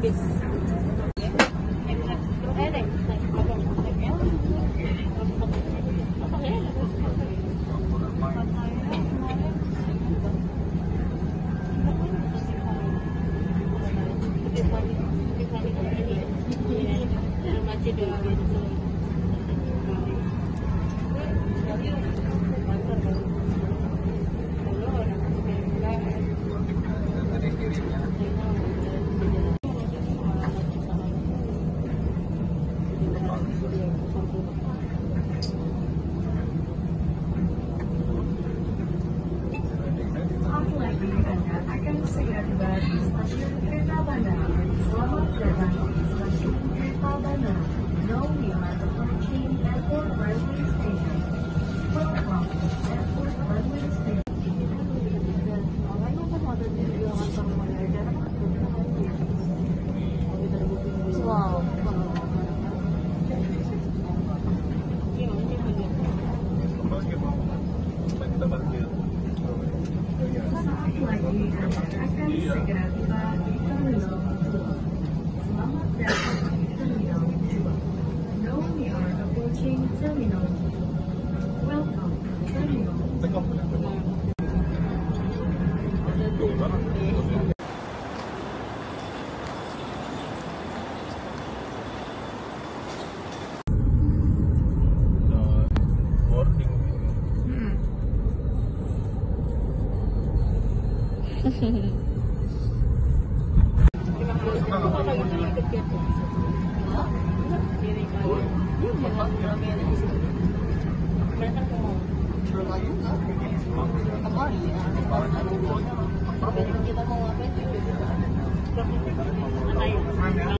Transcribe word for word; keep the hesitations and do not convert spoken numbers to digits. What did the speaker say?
bis. Eh, deh. Anda akan segera tiba di stasiun kereta bandara. Selamat datang di stasiun kereta bandara. Now we are approaching Airport Railway Station. Welcome to Airport Railway Station. Wow. Sesaat lagi Anda akan segera tiba di Terminal dua. Selamat datang di Terminal dua. Now we are approaching Terminal two. Welcome to Terminal two. Kita mau ngapain?